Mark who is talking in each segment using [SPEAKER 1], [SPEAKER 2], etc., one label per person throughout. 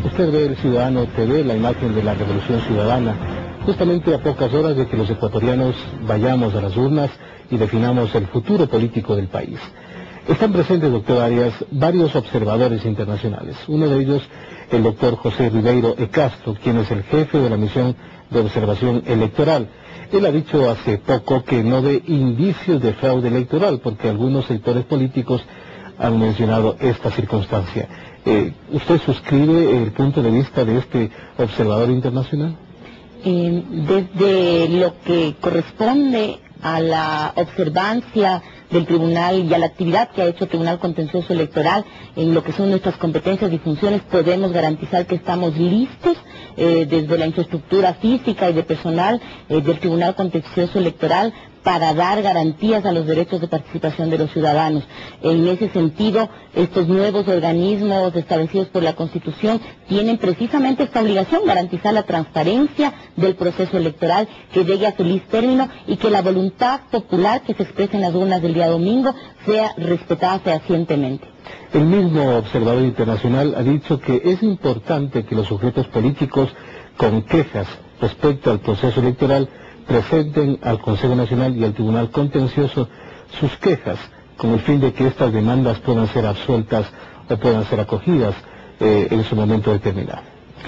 [SPEAKER 1] Usted ve el Ciudadano TV, la imagen de la Revolución Ciudadana, justamente a pocas horas de que los ecuatorianos vayamos a las urnas y definamos el futuro político del país. Están presentes, doctor Arias, varios observadores internacionales. Uno de ellos, el doctor José Ribeiro E. Castro, quien es el jefe de la misión de observación electoral. Él ha dicho hace poco que no ve indicios de fraude electoral, porque algunos sectores políticos han mencionado esta circunstancia. ¿Usted suscribe el punto de vista de este observador internacional?
[SPEAKER 2] Desde lo que corresponde a la observancia del tribunal y a la actividad que ha hecho el Tribunal Contencioso Electoral en lo que son nuestras competencias y funciones, podemos garantizar que estamos listos desde la infraestructura física y de personal del Tribunal Contencioso Electoral para dar garantías a los derechos de participación de los ciudadanos. En ese sentido, estos nuevos organismos establecidos por la Constitución tienen precisamente esta obligación, garantizar la transparencia del proceso electoral, que llegue a feliz término y que la voluntad popular que se expresa en las urnas del día domingo sea respetada fehacientemente.
[SPEAKER 1] El mismo observador internacional ha dicho que es importante que los sujetos políticos con quejas respecto al proceso electoral presenten al Consejo Nacional y al Tribunal Contencioso sus quejas, con el fin de que estas demandas puedan ser absueltas o puedan ser acogidas en su momento determinado.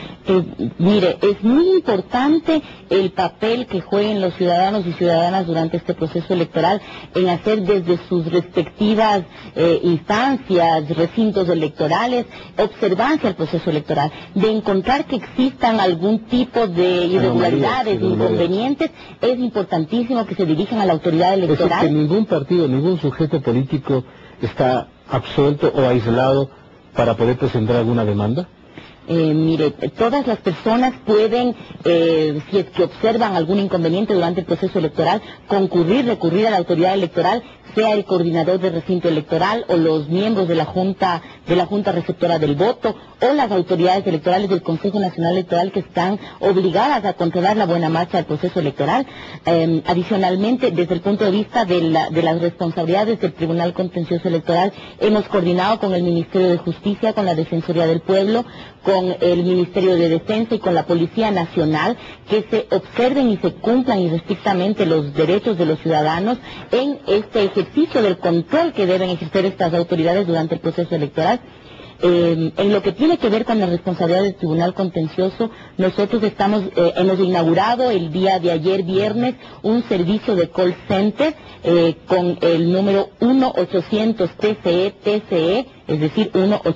[SPEAKER 2] Mire, es muy importante el papel que jueguen los ciudadanos y ciudadanas durante este proceso electoral en hacer desde sus respectivas instancias, recintos electorales, observancia al proceso electoral, de encontrar que existan algún tipo de irregularidades, inconvenientes. Es importantísimo que se dirijan a la autoridad electoral.
[SPEAKER 1] Es que ningún partido, ningún sujeto político está absuelto o aislado para poder presentar alguna demanda.
[SPEAKER 2] Mire, todas las personas pueden, si es que observan algún inconveniente durante el proceso electoral, recurrir a la autoridad electoral, sea el coordinador del recinto electoral o los miembros de la Junta Receptora del Voto o las autoridades electorales del Consejo Nacional Electoral, que están obligadas a controlar la buena marcha del proceso electoral. Adicionalmente, desde el punto de vista de las responsabilidades del Tribunal Contencioso Electoral, hemos coordinado con el Ministerio de Justicia, con la Defensoría del Pueblo, con el Ministerio de Defensa y con la Policía Nacional, que se observen y se cumplan estrictamente los derechos de los ciudadanos en este ejercicio del control que deben ejercer estas autoridades durante el proceso electoral. En lo que tiene que ver con la responsabilidad del Tribunal Contencioso, nosotros hemos inaugurado el día de ayer viernes un servicio de call center con el número 1-800-TCE-TCE, es decir,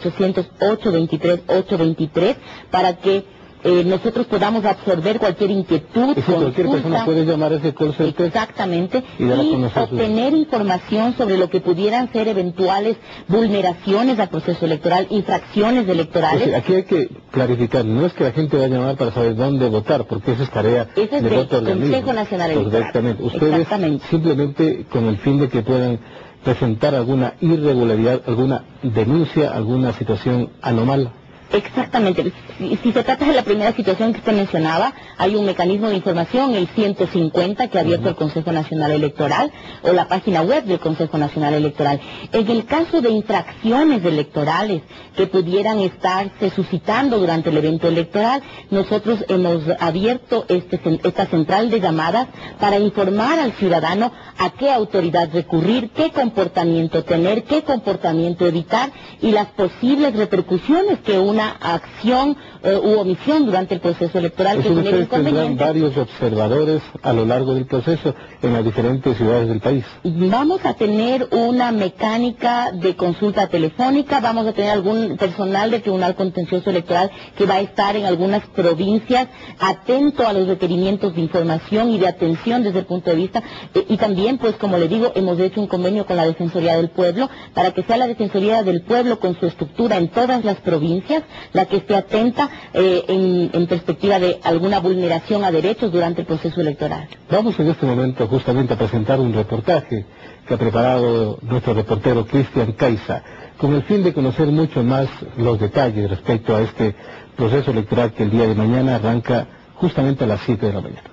[SPEAKER 2] 1-800-823-823, para que nosotros podamos absorber cualquier inquietud,
[SPEAKER 1] cualquier persona puede llamar a ese call center.
[SPEAKER 2] Exactamente, y obtener información sobre lo que pudieran ser eventuales vulneraciones al proceso electoral, infracciones electorales.
[SPEAKER 1] Pues aquí hay que clarificar, no es que la gente va a llamar para saber dónde votar, porque esa es tarea
[SPEAKER 2] del Consejo Nacional Electoral.
[SPEAKER 1] Ustedes simplemente con el fin de que puedan presentar alguna irregularidad, alguna denuncia, alguna situación anormal.
[SPEAKER 2] Exactamente. Si se trata de la primera situación que usted mencionaba, hay un mecanismo de información, el 150, que ha abierto el Consejo Nacional Electoral, o la página web del Consejo Nacional Electoral. En el caso de infracciones electorales que pudieran estarse suscitando durante el evento electoral, nosotros hemos abierto esta central de llamadas para informar al ciudadano a qué autoridad recurrir, qué comportamiento tener, qué comportamiento evitar y las posibles repercusiones que una acción u omisión durante el proceso electoral que genere inconvenientes.
[SPEAKER 1] Tendrán varios observadores a lo largo del proceso en las diferentes ciudades del país.
[SPEAKER 2] Vamos a tener una mecánica de consulta telefónica, vamos a tener algún personal del Tribunal Contencioso Electoral que va a estar en algunas provincias atento a los requerimientos de información y de atención desde el punto de vista, y también, pues como le digo, hemos hecho un convenio con la Defensoría del Pueblo para que sea la Defensoría del Pueblo con su estructura en todas las provincias la que esté atenta en perspectiva de alguna vulneración a derechos durante el proceso electoral.
[SPEAKER 1] Vamos en este momento justamente a presentar un reportaje que ha preparado nuestro reportero Cristian Caiza, con el fin de conocer mucho más los detalles respecto a este proceso electoral que el día de mañana arranca justamente a las 7 de la mañana.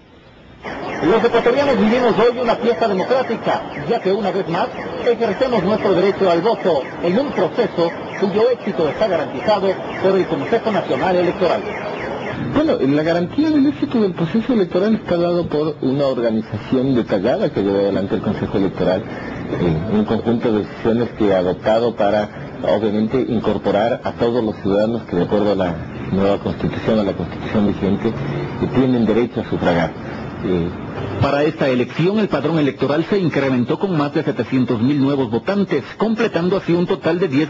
[SPEAKER 3] Los ecuatorianos vivimos hoy una fiesta democrática, ya que una vez más ejercemos nuestro derecho al voto en un proceso cuyo éxito está garantizado por el Consejo Nacional Electoral.
[SPEAKER 1] Bueno, la garantía del éxito del proceso electoral está dado por una organización detallada que lleva adelante el Consejo Electoral, un conjunto de decisiones que ha adoptado para, obviamente, incorporar a todos los ciudadanos que, de acuerdo a la nueva Constitución, a la Constitución vigente, tienen derecho a sufragar.
[SPEAKER 3] Para esta elección, el padrón electoral se incrementó con más de 700.000 nuevos votantes, completando así un total de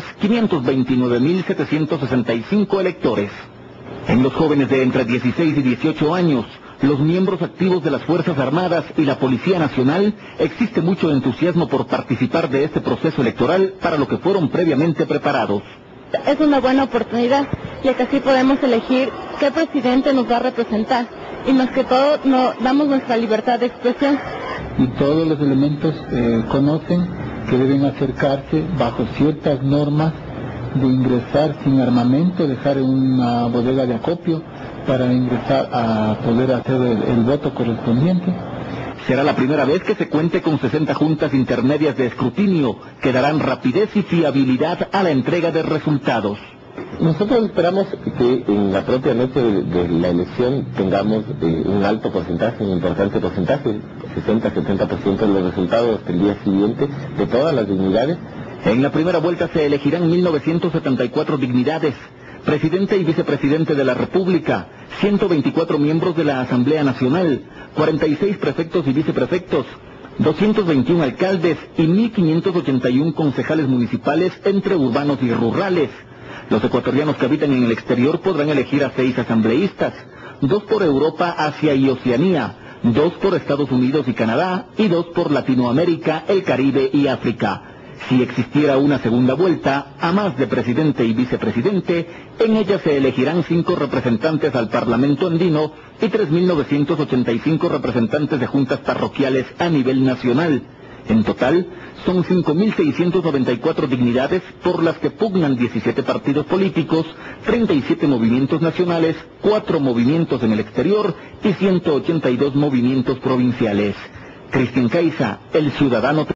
[SPEAKER 3] 10.529.765 electores. En los jóvenes de entre 16 y 18 años, los miembros activos de las Fuerzas Armadas y la Policía Nacional, existe mucho entusiasmo por participar de este proceso electoral para lo que fueron previamente preparados.
[SPEAKER 4] Es una buena oportunidad, ya que así podemos elegir qué presidente nos va a representar, y más que todo damos nuestra libertad de expresión.
[SPEAKER 1] Y todos los elementos conocen que deben acercarse bajo ciertas normas de ingresar sin armamento, dejar una bodega de acopio para ingresar a poder hacer el voto correspondiente.
[SPEAKER 3] Será la primera vez que se cuente con 60 juntas intermedias de escrutinio que darán rapidez y fiabilidad a la entrega de resultados.
[SPEAKER 1] Nosotros esperamos que en la propia noche de la elección tengamos un alto porcentaje, un importante porcentaje, 60-70% de los resultados hasta el día siguiente de todas las dignidades.
[SPEAKER 3] En la primera vuelta se elegirán 1.974 dignidades, presidente y vicepresidente de la República, 124 miembros de la Asamblea Nacional, 46 prefectos y viceprefectos, 221 alcaldes y 1.581 concejales municipales entre urbanos y rurales. Los ecuatorianos que habitan en el exterior podrán elegir a 6 asambleístas, 2 por Europa, Asia y Oceanía, 2 por Estados Unidos y Canadá y 2 por Latinoamérica, el Caribe y África. Si existiera una segunda vuelta, a más de presidente y vicepresidente, en ella se elegirán 5 representantes al Parlamento andino y 3.985 representantes de juntas parroquiales a nivel nacional. En total, son 5.694 dignidades por las que pugnan 17 partidos políticos, 37 movimientos nacionales, 4 movimientos en el exterior y 182 movimientos provinciales. Cristian Caiza, El Ciudadano.